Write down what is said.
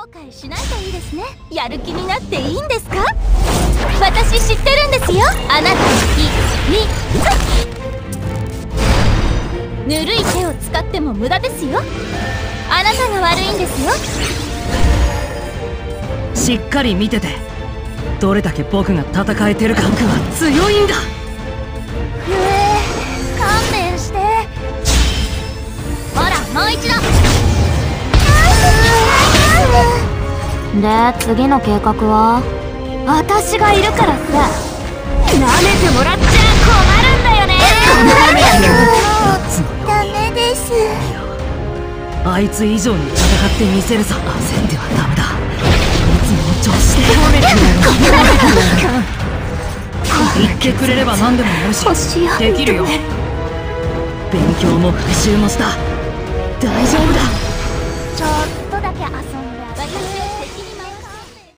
悔しないといいですね。やる気になっていいんですか？私知ってるんですよ。あなたの秘密。ぬるい手を使っても無駄ですよ。あなたが悪いんですよ。 しっかり見てて。どれだけ僕が戦えてるか。僕は強いんだ。 勘弁して。ほらもう一度。で、次の計画は？私がいるからさ。舐めてもらっちゃ困るんだよね。ダメです。 あいつ以上に戦ってみせるさ。焦ってはダメだ。いつもの調子で言ってくれれば何でもやるし、できるよ。勉強も復習もした。大丈夫だ。